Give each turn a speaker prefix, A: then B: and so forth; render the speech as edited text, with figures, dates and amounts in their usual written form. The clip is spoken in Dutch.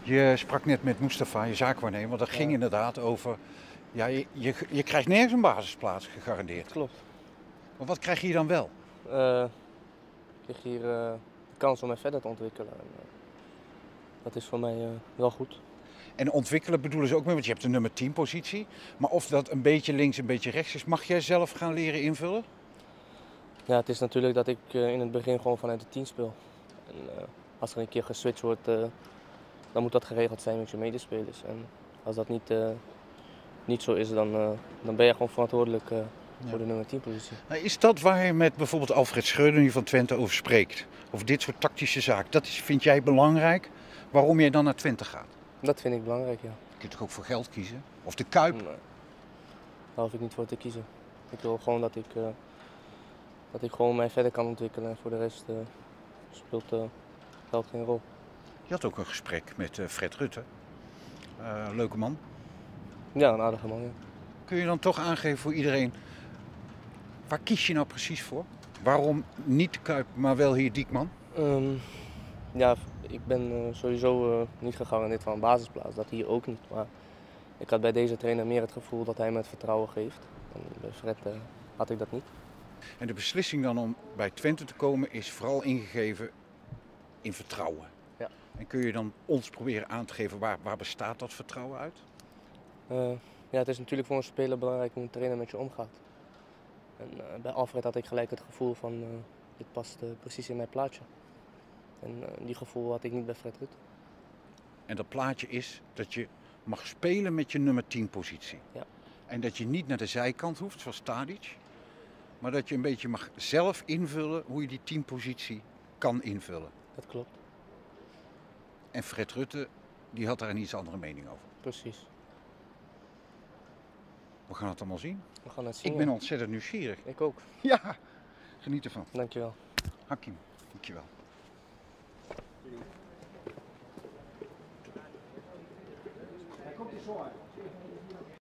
A: Je sprak net met Mustafa, je zaakwaarnemer, dat ging inderdaad over, ja, je krijgt nergens een basisplaats gegarandeerd.
B: Klopt.
A: Maar wat krijg je dan wel?
B: Ik krijg hier de kans om mij verder te ontwikkelen. En, dat is voor mij wel goed.
A: En ontwikkelen bedoelen ze ook mee, want je hebt de nummer 10 positie. Maar of dat een beetje links, een beetje rechts is, mag jij zelf gaan leren invullen?
B: Ja, het is natuurlijk dat ik in het begin gewoon vanuit de 10 speel. En, als er een keer geswitcht wordt, dan moet dat geregeld zijn met je medespelers. En als dat niet zo is, dan ben je gewoon verantwoordelijk voor de nummer 10 positie.
A: Is dat waar je met bijvoorbeeld Alfred Schreuder van Twente over spreekt? Over dit soort tactische zaken. Dat vind jij belangrijk, waarom jij dan naar Twente gaat?
B: Dat vind ik belangrijk, ja.
A: Je kunt toch ook voor geld kiezen? Of de Kuip?
B: Nee, daar hoef ik niet voor te kiezen. Ik wil gewoon dat ik gewoon mij verder kan ontwikkelen en voor de rest speelt geld geen rol.
A: Je had ook een gesprek met Fred Rutte. Leuke man.
B: Ja, een aardige man, ja.
A: Kun je dan toch aangeven voor iedereen, waar kies je nou precies voor? Waarom niet de Kuip, maar wel hier Diekman?
B: Ja, ik ben sowieso niet gegarandeerd van een basisplaats, dat hier ook niet. Maar ik had bij deze trainer meer het gevoel dat hij me het vertrouwen geeft. En bij Fred had ik dat niet.
A: En de beslissing dan om bij Twente te komen is vooral ingegeven in vertrouwen.
B: Ja.
A: En kun je dan ons proberen aan te geven, waar bestaat dat vertrouwen uit?
B: Ja, het is natuurlijk voor een speler belangrijk hoe een trainer met je omgaat. En bij Alfred had ik gelijk het gevoel van, dit past precies in mijn plaatje. En die gevoel had ik niet bij Fred Rutte.
A: En dat plaatje is dat je mag spelen met je nummer 10 positie.
B: Ja.
A: En dat je niet naar de zijkant hoeft, zoals Tadic. Maar dat je een beetje mag zelf invullen hoe je die 10 positie kan invullen.
B: Dat klopt.
A: En Fred Rutte, die had daar een iets andere mening over.
B: Precies.
A: We gaan het allemaal zien.
B: We gaan het zien.
A: Ik ben ontzettend nieuwsgierig.
B: Ik ook.
A: Ja, geniet ervan.
B: Dankjewel.
A: Hakim, dankjewel. Hij komt hier zo uit.